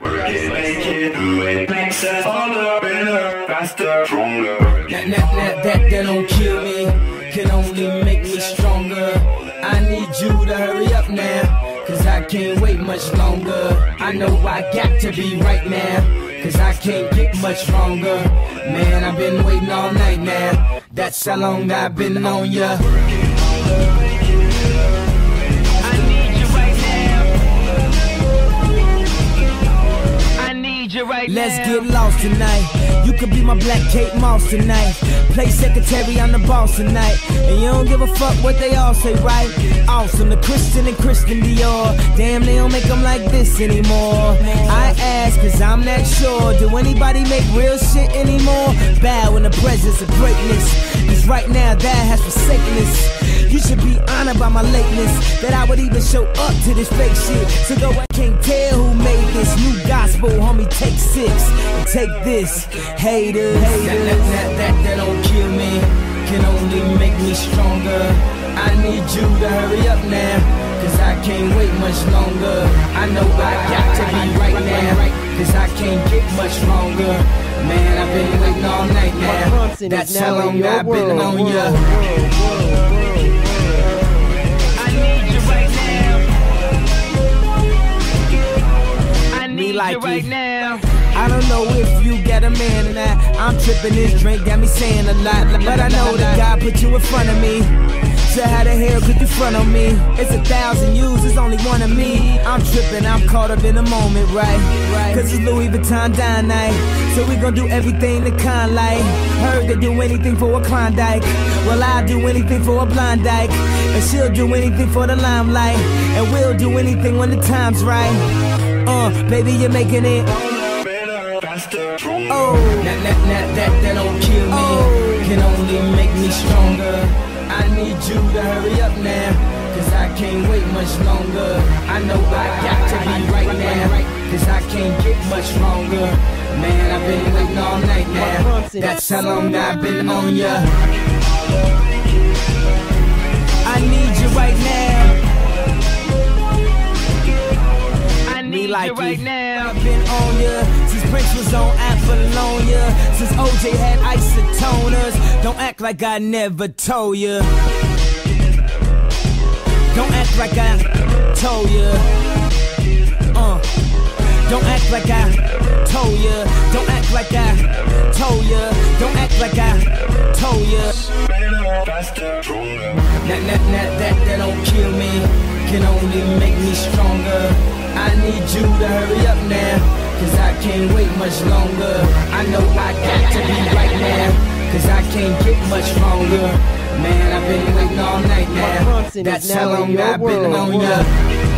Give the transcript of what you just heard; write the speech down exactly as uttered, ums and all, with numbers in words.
Make it do it, makes us harder, better, faster, stronger. That, that, that, that, that don't kill me, can only make me stronger. I need you to hurry up now, cause I can't wait much longer. I know I got to be right now, cause I can't get much stronger. Man, I've been waiting all night now, that's how long I've been on ya. Right Let's now. Get lost tonight. You could be my black Kate Moss tonight. Play secretary, I'm the boss tonight. And you don't give a fuck what they all say, right? Awesome, the Christian and Christian Dior. Damn, they don't make them like this anymore. I ask, cause I'm not sure. Do anybody make real shit anymore? Bow in the presence of greatness, cause right now that has forsaken us. You should be honored by my lateness, that I would even show up to this fake shit. So though I can't tell who made this new gospel, homie, take six and take this. Haters, haters. That, that, that, that, that don't kill me, can only make me stronger. I need you to hurry up now, cause I can't wait much longer. I know I got to be right now, cause I can't get much stronger. Man, I've been waiting all night now, that's how long I've been on ya. Like right now. I don't know if you get a man or not. I'm tripping, this drink got me saying a lot, but I know that God put you in front of me. So how the hell could you front on me? It's a thousand yous, it's only one of me. I'm tripping, I'm caught up in the moment, right? Cause it's Louis Vuitton dine night, so we gon' do everything the kind like. Heard they do anything for a Klondike, well I'll do anything for a blind dyke, and she'll do anything for the limelight, and we'll do anything when the time's right. Uh, baby, you're making it. Oh, that, that, that, that, that don't kill me, oh. Can only make me stronger. I need you to hurry up now, cause I can't wait much longer. I know I got to be right now, cause I can't get much stronger. Man, I've been waiting all night now, that's how long I've been on ya. I need you right now. Me like right now. I've been on ya since Prince was on Apollonia, since O J had isotoners. Don't act like I never told ya. Don't act like I told ya. Uh. Don't act like I told ya. Don't act like I told ya. Don't act like I told ya. That, that, that, that, that don't kill me, can only make me stronger. I need you to hurry up now, cause I can't wait much longer. I know I got to be right now, cause I can't get much stronger. Man, I've been waiting all night now, that's how long I've been on ya.